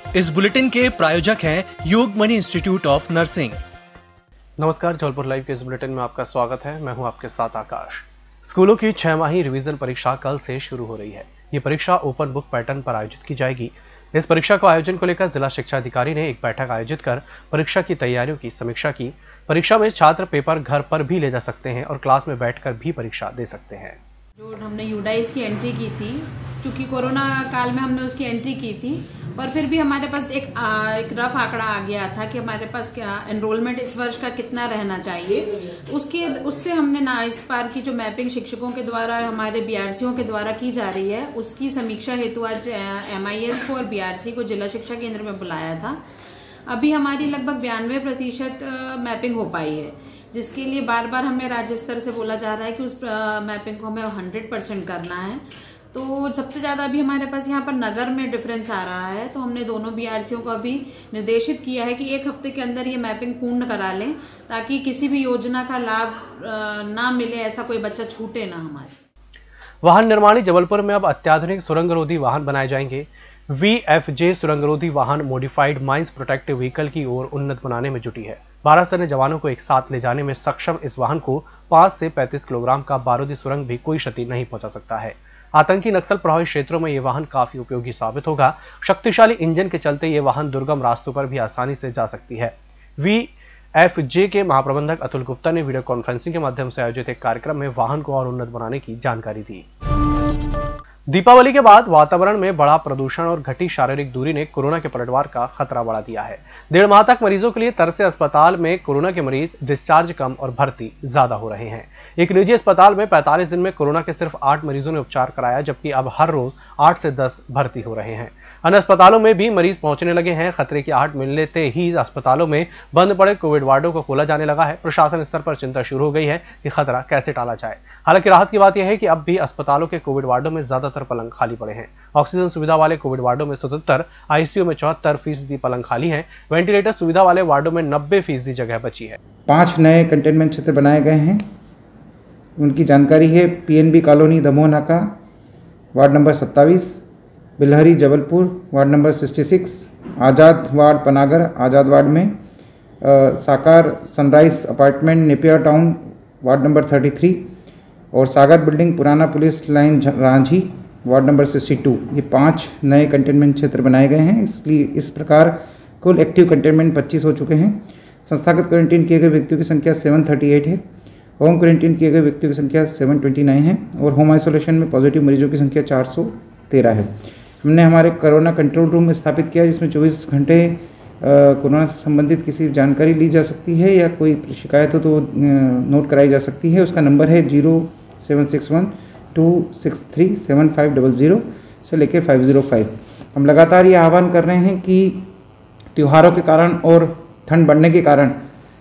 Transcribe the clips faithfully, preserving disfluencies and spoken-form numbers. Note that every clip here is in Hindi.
इस बुलेटिन के प्रायोजक हैं योगमणि इंस्टीट्यूट ऑफ नर्सिंग। नमस्कार, जबलपुर लाइव के इस बुलेटिन में आपका स्वागत है। मैं हूं आपके साथ आकाश। स्कूलों की छह माही रिवीजन परीक्षा कल से शुरू हो रही है। ये परीक्षा ओपन बुक पैटर्न पर आयोजित की जाएगी। इस परीक्षा को आयोजन को लेकर जिला शिक्षा अधिकारी ने एक बैठक आयोजित कर परीक्षा की तैयारियों की समीक्षा की। परीक्षा में छात्र पेपर घर पर भी ले जा सकते हैं और क्लास में बैठकर भी परीक्षा दे सकते हैं। जो हमने यूडाइस की एंट्री की थी, क्योंकि कोरोना काल में हमने उसकी एंट्री की थी, और फिर भी हमारे पास एक आ, एक रफ आंकड़ा आ गया था कि हमारे पास क्या एनरोलमेंट इस वर्ष का कितना रहना चाहिए। उसके उससे हमने ना इस बार की जो मैपिंग शिक्षकों के द्वारा हमारे बीआरसीओं के द्वारा की जा रही है, उसकी समीक्षा हेतु आज एमआईएस को और बीआरसी को जिला शिक्षा केंद्र में बुलाया था। अभी हमारी लगभग बयानवे प्रतिशत मैपिंग हो पाई है, जिसके लिए बार बार हमें राज्य स्तर से बोला जा रहा है कि उस मैपिंग को हमें हंड्रेड परसेंट करना है। तो सबसे ज्यादा अभी हमारे पास यहाँ पर नगर में डिफरेंस आ रहा है, तो हमने दोनों बीआरसीओं को अभी निर्देशित किया है कि एक हफ्ते के अंदर ये मैपिंग पूर्ण करा लें, ताकि किसी भी योजना का लाभ ना मिले, ऐसा कोई बच्चा छूटे ना हमारे। वाहन निर्माणी जबलपुर में अब अत्याधुनिक सुरंगरोधी वाहन बनाए जाएंगे। वीएफजे सुरंगरोधी वाहन मॉडिफाइड माइंस प्रोटेक्टिव व्हीकल की ओर उन्नत बनाने में जुटी है। बारह सैन्य जवानों को एक साथ ले जाने में सक्षम इस वाहन को पांच से पैंतीस किलोग्राम का बारूदी सुरंग भी कोई क्षति नहीं पहुंचा सकता है। आतंकी नक्सल प्रभावित क्षेत्रों में यह वाहन काफी उपयोगी साबित होगा। शक्तिशाली इंजन के चलते ये वाहन दुर्गम रास्तों पर भी आसानी से जा सकती है। वीएफजे के महाप्रबंधक अतुल गुप्ता ने वीडियो कॉन्फ्रेंसिंग के माध्यम से आयोजित एक कार्यक्रम में वाहन को और उन्नत बनाने की जानकारी दी। दीपावली के बाद वातावरण में बढ़ा प्रदूषण और घटी शारीरिक दूरी ने कोरोना के पलटवार का खतरा बढ़ा दिया है। डेढ़ माह तक मरीजों के लिए तरसे अस्पताल में कोरोना के मरीज डिस्चार्ज कम और भर्ती ज्यादा हो रहे हैं। एक निजी अस्पताल में पैंतालीस दिन में कोरोना के सिर्फ आठ मरीजों ने उपचार कराया, जबकि अब हर रोज आठ से दस भर्ती हो रहे हैं। अन्य अस्पतालों में भी मरीज पहुंचने लगे हैं। खतरे की आहट मिलते ही अस्पतालों में बंद पड़े कोविड वार्डों को खोला जाने लगा है। प्रशासन स्तर पर चिंता शुरू हो गई है कि खतरा कैसे टाला जाए। हालांकि राहत की बात यह है कि अब भी अस्पतालों के कोविड वार्डों में ज्यादातर पलंग खाली पड़े हैं। ऑक्सीजन सुविधा वाले कोविड वार्डों में सतहत्तर, आईसीयू में चौहत्तर फीसदी पलंग खाली है। वेंटिलेटर सुविधा वाले वार्डों में नब्बे फीसदी जगह बची है। पांच नए कंटेनमेंट क्षेत्र बनाए गए हैं। उनकी जानकारी है। पीएनबी कॉलोनी दमोह नाका वार्ड नंबर सत्ताईस, बिलहरी जबलपुर वार्ड नंबर छियासठ, आज़ाद वार्ड पनागर आज़ाद वार्ड में, आ, Sakar sunrise apartment Napier town ward number तैंतीस और सागर बिल्डिंग पुराना police line Ranjhi ward number बासठ। ये पांच नए कंटेनमेंट क्षेत्र बनाए गए हैं। इसलिए इस प्रकार कुल एक्टिव कंटेनमेंट पच्चीस हो चुके हैं। संस्थागत क्वारंटीन किए गए व्यक्तियों की संख्या सात सौ अड़तीस है। होम क्वारंटीन किए गए व्यक्तियों की संख्या सात सौ उनतीस है और होम आइसोलेशन में पॉजिटिव मरीजों की संख्या चार सौ तेरह है। हमने हमारे कोरोना कंट्रोल रूम स्थापित किया, जिसमें चौबीस घंटे कोरोना से संबंधित किसी जानकारी ली जा सकती है या कोई शिकायत हो तो नोट कराई जा सकती है। उसका नंबर है zero seven six one two six three seven five double zero से लेकर फाइव ज़ीरो फाइव। हम लगातार ये आह्वान कर रहे हैं कि त्योहारों के कारण और ठंड बढ़ने के कारण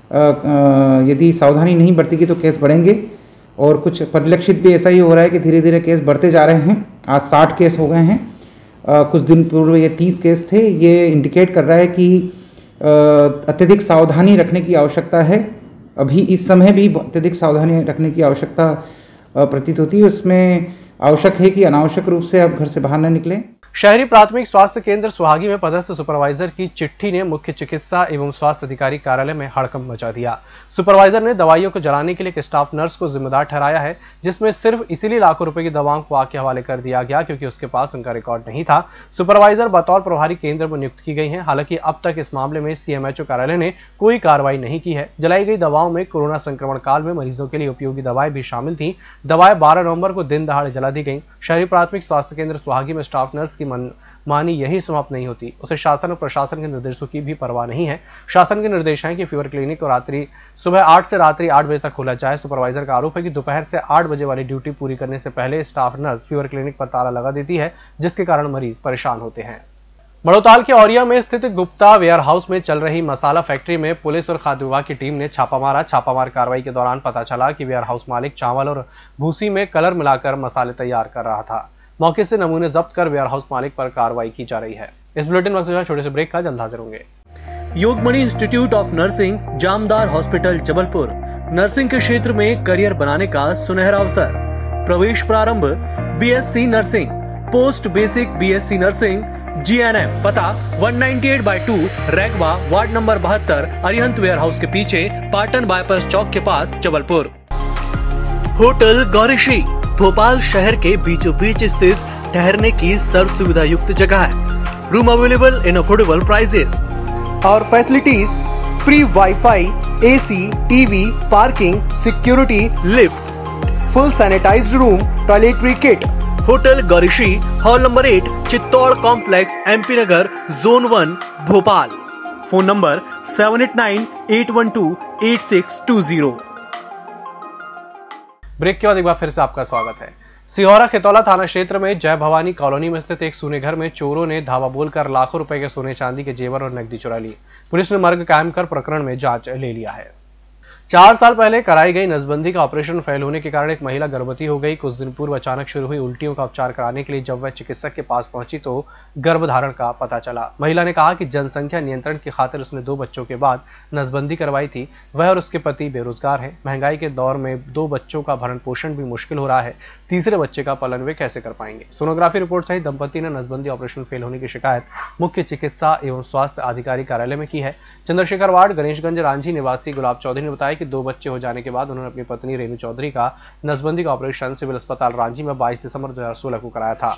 यदि सावधानी नहीं बरतेगी तो केस बढ़ेंगे, और कुछ परिलक्षित भी ऐसा ही हो रहा है कि धीरे धीरे केस बढ़ते जा रहे हैं। आज साठ केस हो गए हैं। Uh, कुछ दिन पूर्व ये तीस केस थे। ये इंडिकेट कर रहा है कि uh, अत्यधिक सावधानी रखने की आवश्यकता है। अभी इस समय भी अत्यधिक सावधानी रखने की आवश्यकता uh, प्रतीत होती है। उसमें आवश्यक है कि अनावश्यक रूप से आप घर से बाहर न निकलें। शहरी प्राथमिक स्वास्थ्य केंद्र सुहागी में पदस्थ सुपरवाइजर की चिट्ठी ने मुख्य चिकित्सा एवं स्वास्थ्य अधिकारी कार्यालय में हड़कंप मचा दिया। सुपरवाइजर ने दवाइयों को जलाने के लिए एक स्टाफ नर्स को जिम्मेदार ठहराया है, जिसमें सिर्फ इसीलिए लाखों रुपए की दवाओं को आग के हवाले कर दिया गया क्योंकि उसके पास उनका रिकॉर्ड नहीं था। सुपरवाइजर बतौर प्रभारी केंद्र में नियुक्त की गई है। हालांकि अब तक इस मामले में सीएमएचओ कार्यालय ने कोई कार्रवाई नहीं की है। जलाई गई दवाओं में कोरोना संक्रमण काल में मरीजों के लिए उपयोगी दवाएं भी शामिल थी। दवाएं बारह नवंबर को दिन दहाड़े जला दी गई। शहरी प्राथमिक स्वास्थ्य केंद्र सुहागी में स्टाफ नर्स की मन मानी यही समाप्त नहीं होती। उसे शासन और प्रशासन के निर्देशों की भी परवाह नहीं है। शासन के निर्देश हैं कि फीवर क्लिनिक को रात्रि सुबह आठ से रात्रि आठ बजे तक खोला जाए। सुपरवाइजर का आरोप है कि दोपहर से आठ बजे वाली ड्यूटी पूरी करने से पहले स्टाफ नर्स फीवर क्लिनिक पर ताला लगा देती है, जिसके कारण मरीज परेशान होते हैं। बड़ौताल के औरिया में स्थित गुप्ता वेयर हाउस में चल रही मसाला फैक्ट्री में पुलिस और खाद्य विभाग की टीम ने छापा मारा। छापामार कार्रवाई के दौरान पता चला कि वेयर हाउस मालिक चावल और भूसी में कलर मिलाकर मसाले तैयार कर रहा था। मौके से नमूने जब्त कर वेयर हाउस मालिक पर कार्रवाई की जा रही है। इस बुलेटिन में छोटे से ब्रेक का जल्द हाजिर होंगे। Yogmani institute of nursing, Jamdar hospital Jabalpur. Nursing के क्षेत्र में करियर बनाने का सुनहरा अवसर। प्रवेश प्रारंभ BSc nursing, post basic BSc nursing, GNM. पता एक सौ अट्ठानवे by two, Raigwa, ward number बहत्तर, अरिहंत वेयर हाउस के पीछे, पाटन बाईपास चौक के पास, जबलपुर। होटल गौरीश्री भोपाल शहर के बीचों बीच स्थित ठहरने की सर्व सुविधा युक्त जगह है। Room available in affordable prices और facilities free wifi, AC, TV, parking, security, lift, full sanitised room, toiletry kit. Hotel Gaurishree, hall number eight, Chittor complex, MP Nagar, zone one, Bhopal. Phone number seven eight nine eight one two eight six two zero. Break के बाद एक बार फिर से आपका स्वागत है। सिहोरा खितौला थाना क्षेत्र में जय भवानी कॉलोनी में स्थित एक सोने घर में चोरों ने धावा बोलकर लाखों रुपए के सोने चांदी के जेवर और नकदी चुरा लिए। पुलिस ने मर्ग कायम कर प्रकरण में जांच ले लिया है। चार साल पहले कराई गई नसबंदी का ऑपरेशन फेल होने के कारण एक महिला गर्भवती हो गई। कुछ दिन पूर्व अचानक शुरू हुई उल्टियों का उपचार कराने के लिए जब वह चिकित्सक के पास पहुंची तो गर्भधारण का पता चला। महिला ने कहा कि जनसंख्या नियंत्रण की खातिर उसने दो बच्चों के बाद नसबंदी करवाई थी। वह और उसके पति बेरोजगार है। महंगाई के दौर में दो बच्चों का भरण पोषण भी मुश्किल हो रहा है। तीसरे बच्चे का पालन वे कैसे कर पाएंगे। सोनोग्राफी रिपोर्ट सहित दंपति ने नसबंदी ऑपरेशन फेल होने की शिकायत मुख्य चिकित्सा एवं स्वास्थ्य अधिकारी कार्यालय में की है। चंद्रशेखर वार्ड, गणेशगंज, रांझी निवासी गुलाब चौधरी ने बताया कि दो बच्चे हो जाने के बाद उन्होंने अपनी पत्नी रेणु चौधरी का नसबंदी का ऑपरेशन सिविल अस्पताल रांची में बाईस दिसंबर दो हज़ार सोलह को कराया था।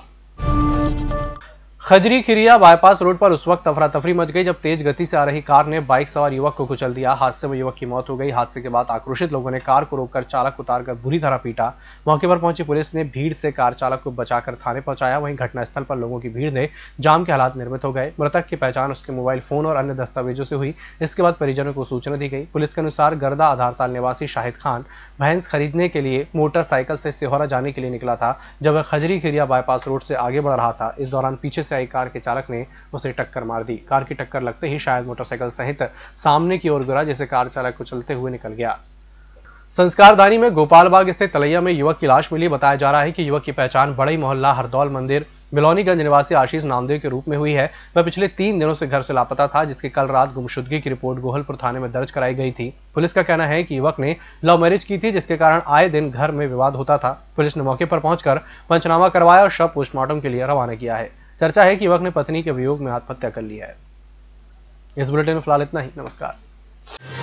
खजरी खिरिया बाईपास रोड पर उस वक्त अफरा तफरी मच गई जब तेज गति से आ रही कार ने बाइक सवार युवक को कुचल दिया। हादसे में युवक की मौत हो गई। हादसे के बाद आक्रोशित लोगों ने कार को रोककर चालक को उतारकर बुरी तरह पीटा। मौके पर पहुंची पुलिस ने भीड़ से कार चालक को बचाकर थाने पहुंचाया। वहीं घटनास्थल पर लोगों की भीड़ ने जाम के हालात निर्मित हो गए। मृतक की पहचान उसके मोबाइल फोन और अन्य दस्तावेजों से हुई। इसके बाद परिजनों को सूचना दी गई। पुलिस के अनुसार गर्दा आधारताल निवासी शाहिद खान भैंस खरीदने के लिए मोटरसाइकिल से सिहोरा जाने के लिए निकला था। जब वह खजरी खिरिया बाईपास रोड से आगे बढ़ रहा था, इस दौरान पीछे से आई कार के चालक ने उसे टक्कर मार दी। कार की टक्कर लगते ही शायद मोटरसाइकिल सहित सामने की ओर गिरा, जिसे कार चालक कुचलते हुए निकल गया। संस्कारधानी में गोपालबाग स्थित तलैया में युवक की लाश मिली। बताया जा रहा है कि युवक की पहचान बड़ई मोहल्ला हरदौल मंदिर बिलौनीगंज निवासी आशीष नामदेव के रूप में हुई है। वह पिछले तीन दिनों से घर से लापता था, जिसकी कल रात गुमशुदगी की रिपोर्ट गोहलपुर थाने में दर्ज कराई गई थी। पुलिस का कहना है कि युवक ने लव मैरिज की थी, जिसके कारण आए दिन घर में विवाद होता था। पुलिस ने मौके पर पहुंचकर पंचनामा करवाया और शव पोस्टमार्टम के लिए रवाना किया है। चर्चा है कि युवक ने पत्नी के वियोग में आत्महत्या कर ली है। इस बुलेटिन में फिलहाल इतना ही। नमस्कार।